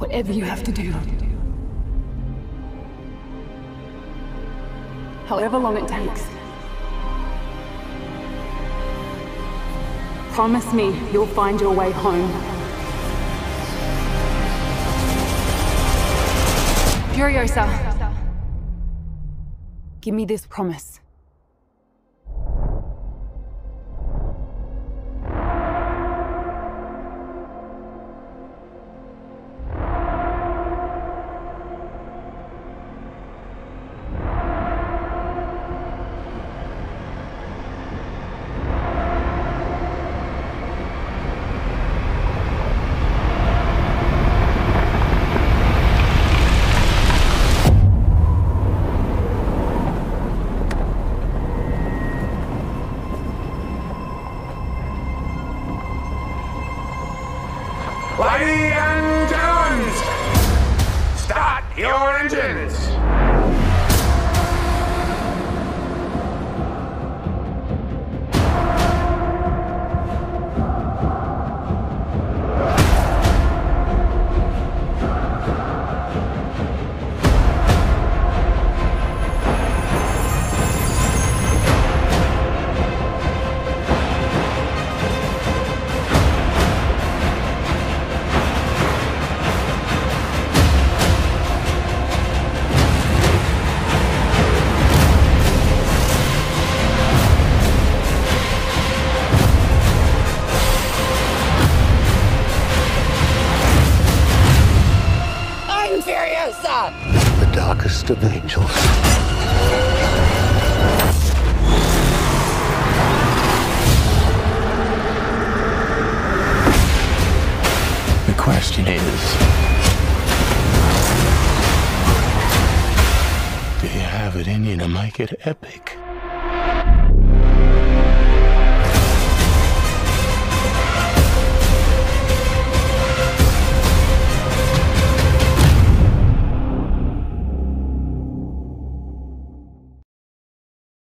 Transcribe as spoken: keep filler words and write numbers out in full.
Whatever you have to do. However long it takes. Promise me you'll find your way home. Furiosa. Give me this promise. Ladies and gentlemen, start your engines! Furiosa! The darkest of angels. The question is, do you have it in you to make it epic?